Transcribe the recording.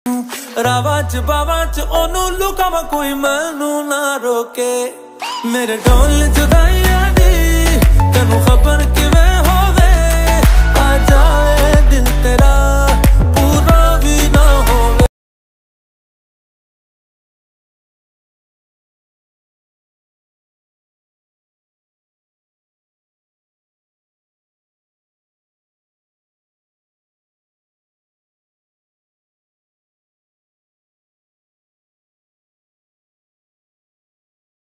रावां च बावां च ओनू लुकावां कोई मैनू ना रोके मेरे ढोल जुदाइयां दी तेनू खबर